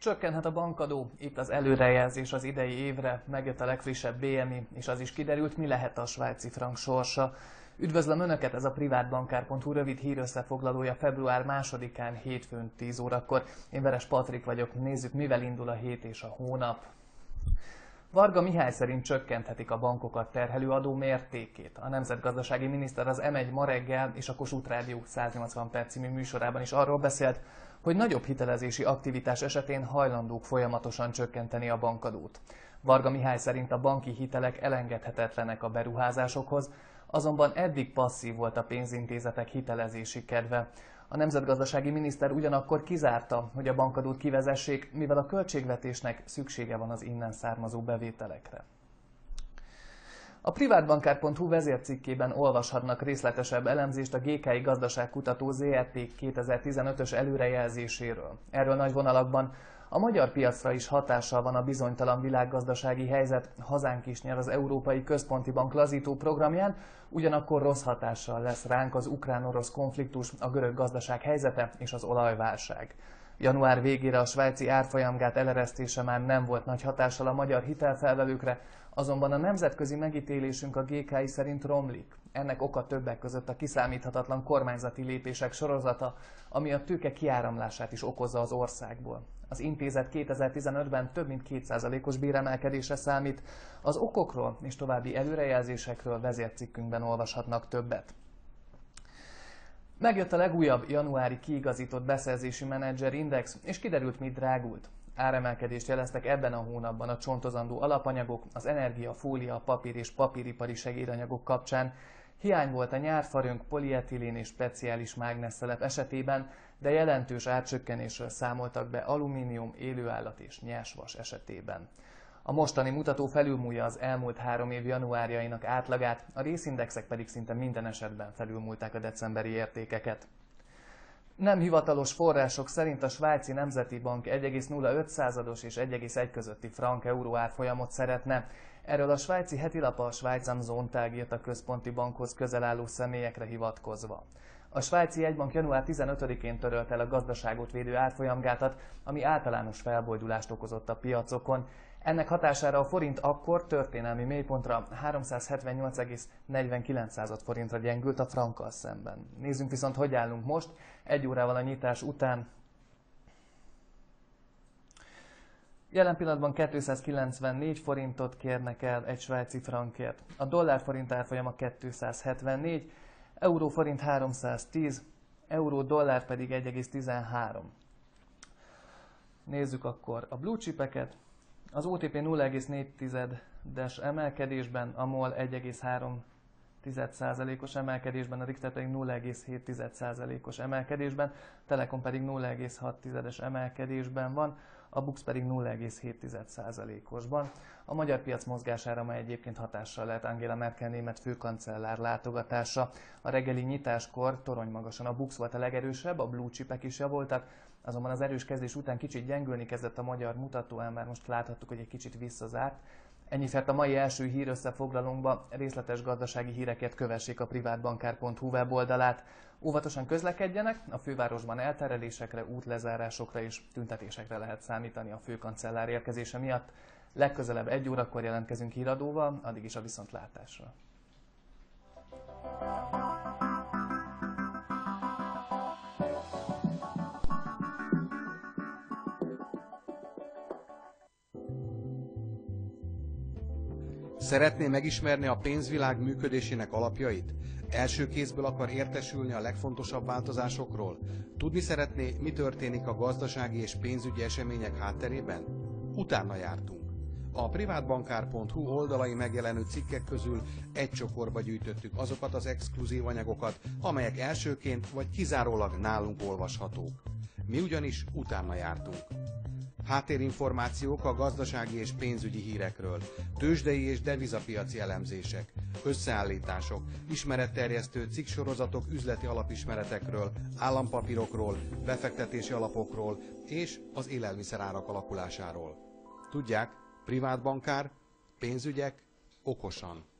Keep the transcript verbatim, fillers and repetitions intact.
Csökkenhet a bankadó, itt az előrejelzés az idei évre, megjött a legfrissebb bé em i, és az is kiderült, mi lehet a svájci frank sorsa. Üdvözlöm Önöket, ez a privátbankár pont hu rövid hírösszefoglalója február másodikán hétfőn tíz órakor. Én Veres Patrik vagyok, nézzük, mivel indul a hét és a hónap. Varga Mihály szerint csökkenthetik a bankokat terhelő adó mértékét. A nemzetgazdasági miniszter az em egy ma reggel és a Kossuth Rádió száznyolcvan perc című műsorában is arról beszélt, hogy nagyobb hitelezési aktivitás esetén hajlandók folyamatosan csökkenteni a bankadót. Varga Mihály szerint a banki hitelek elengedhetetlenek a beruházásokhoz, azonban eddig passzív volt a pénzintézetek hitelezési kedve. A nemzetgazdasági miniszter ugyanakkor kizárta, hogy a bankadót kivezessék, mivel a költségvetésnek szüksége van az innen származó bevételekre. A privátbankár pont hu vezércikkében olvashatnak részletesebb elemzést a gé ká i Gazdaságkutató zé er té kétezer-tizenötös előrejelzéséről. Erről nagy vonalakban: a magyar piacra is hatással van a bizonytalan világgazdasági helyzet, hazánk is nyer az Európai Központi Bank lazító programján, ugyanakkor rossz hatással lesz ránk az ukrán-orosz konfliktus, a görög gazdaság helyzete és az olajválság. Január végére a svájci árfolyamgát eleresztése már nem volt nagy hatással a magyar hitelfelvevőkre, azonban a nemzetközi megítélésünk a gé ká i szerint romlik. Ennek oka többek között a kiszámíthatatlan kormányzati lépések sorozata, ami a tőke kiáramlását is okozza az országból. Az intézet kétezer-tizenötben több mint két százalékos béremelkedésre számít. Az okokról és további előrejelzésekről vezércikkünkben olvashatnak többet. Megjött a legújabb januári kiigazított beszerzési menedzserindex, és kiderült, mit drágult. Áremelkedést jeleztek ebben a hónapban a csontozandó alapanyagok, az energia, fólia, a papír és papíripari segédanyagok kapcsán. Hiány volt a nyárfarönk, polietilén és speciális mágnesszalep esetében, de jelentős árcsökkenésről számoltak be alumínium, élőállat és nyersvas esetében. A mostani mutató felülmúlja az elmúlt három év januárjainak átlagát, a részindexek pedig szinte minden esetben felülmúlták a decemberi értékeket. Nem hivatalos források szerint a Svájci Nemzeti Bank egy egész nulla öt százados és egy egész egy közötti frank-euró árfolyamot szeretne. Erről a svájci hetilap a Schweiz am Sonntag írt a központi bankhoz közel álló személyekre hivatkozva. A svájci jegybank január tizenötödikén törölt el a gazdaságot védő árfolyamgátat, ami általános felboldulást okozott a piacokon. Ennek hatására a forint akkor történelmi mélypontra háromszázhetvennyolc egész negyvenkilenc forintra gyengült a frankkal szemben. Nézzünk viszont, hogy állunk most, egy órával a nyitás után. Jelen pillanatban kétszázkilencvennégy forintot kérnek el egy svájci frankért. A dollár-forint árfolyama kétszázhetvennégy, euró-forint háromszáztíz, euró-dollár pedig egy egész tizenhárom. Nézzük akkor a blue chipeket. Az o té pé nulla egész négy tizedes emelkedésben, a MOL egy egész három százalékos emelkedésben, a Richter pedig nulla egész hét százalékos emelkedésben, Telekom pedig nulla egész hat tizedes emelkedésben van, a BUX pedig nulla egész hét százalékosban. A magyar piac mozgására ma egyébként hatással lehet Angela Merkel német főkancellár látogatása. A reggeli nyitáskor toronymagasan a BUX volt a legerősebb, a blue chipek is javultak, azonban az erős kezdés után kicsit gyengülni kezdett a magyar mutató, ám már most láthattuk, hogy egy kicsit visszazárt. Ennyi fért a mai első hír összefoglalónkba, részletes gazdasági hírekért kövessék a privátbankár pont hu weboldalát. Óvatosan közlekedjenek, a fővárosban elterelésekre, útlezárásokra és tüntetésekre lehet számítani a főkancellár érkezése miatt. Legközelebb egy órakor jelentkezünk híradóval, addig is a viszontlátásra. Szeretné megismerni a pénzvilág működésének alapjait? Első kézből akar értesülni a legfontosabb változásokról? Tudni szeretné, mi történik a gazdasági és pénzügyi események hátterében? Utána jártunk. A privátbankár pont hu oldalai megjelenő cikkek közül egy csokorba gyűjtöttük azokat az exkluzív anyagokat, amelyek elsőként vagy kizárólag nálunk olvashatók. Mi ugyanis utána jártunk. Háttérinformációk a gazdasági és pénzügyi hírekről, tőzsdei és devizapiaci elemzések, összeállítások, ismeretterjesztő cikksorozatok üzleti alapismeretekről, állampapírokról, befektetési alapokról és az élelmiszerárak alakulásáról. Tudják, privátbankár, pénzügyek okosan.